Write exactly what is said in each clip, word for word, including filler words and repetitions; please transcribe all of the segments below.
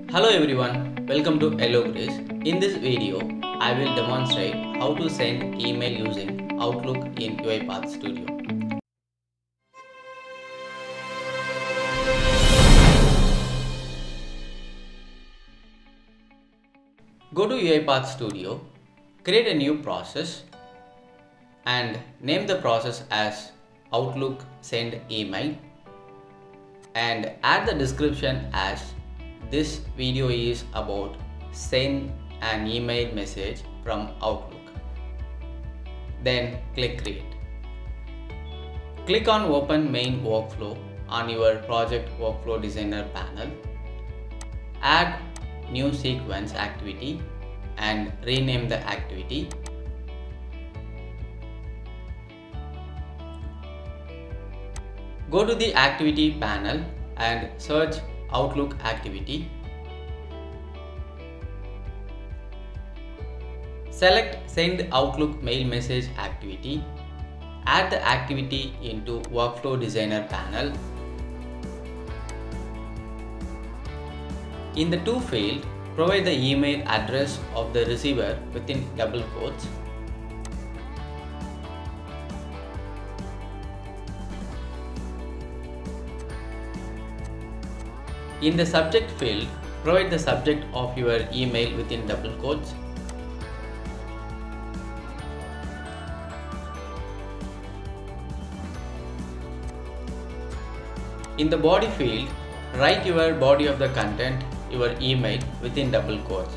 Hello everyone, welcome to YellowGreys. In this video, I will demonstrate how to send email using Outlook in UiPath Studio. Go to UiPath Studio, create a new process and name the process as Outlook Send Email and add the description as this video is about send an email message from Outlook. Then click create. Click on open main workflow on your project workflow designer panel. Add new sequence activity and rename the activity. Go to the activity panel and search Outlook activity. Select send Outlook mail message activity. Add the activity into workflow designer panel. In the to field, provide the email address of the receiver within double quotes. In the subject field, provide the subject of your email within double quotes. In the body field, write your body of the content, your email within double quotes.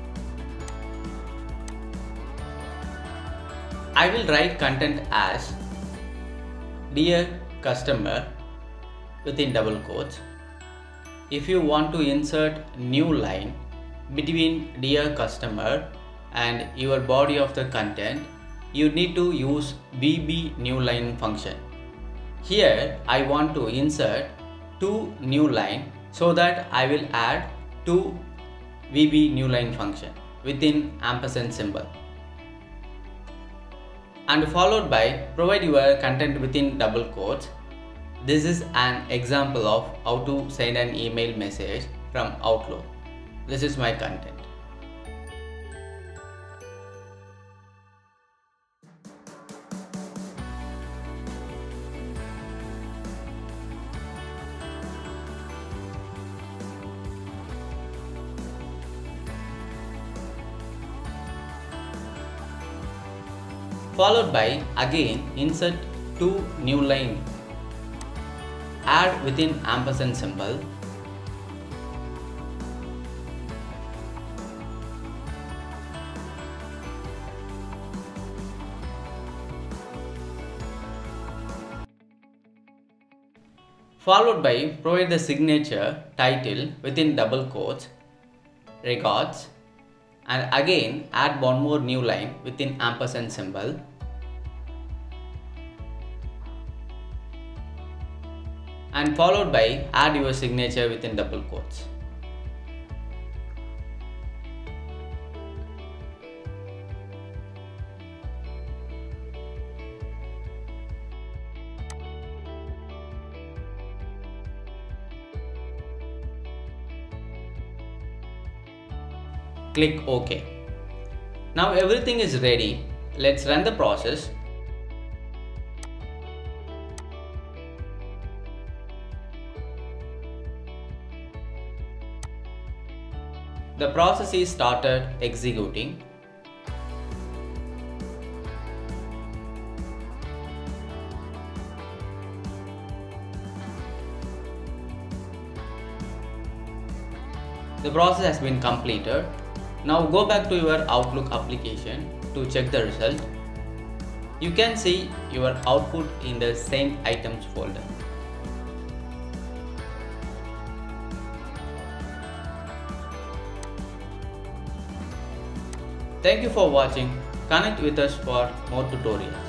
I will write content as Dear Customer within double quotes. If you want to insert new line between Dear Customer and your body of the content, you need to use V B new line function. Here I want to insert two new line, so that I will add two V B new line function within ampersand symbol. And followed by provide your content within double quotes. This is an example of how to send an email message from Outlook. This is my content. Followed by again insert two new line. Add within ampersand symbol. Followed by provide the signature title within double quotes, regards, and again add one more new line within ampersand symbol. And followed by add your signature within double quotes. Click OK. Now everything is ready. Let's run the process. The process is started executing. The process has been completed. Now go back to your Outlook application to check the result. You can see your output in the sent items folder. Thank you for watching. Connect with us for more tutorials.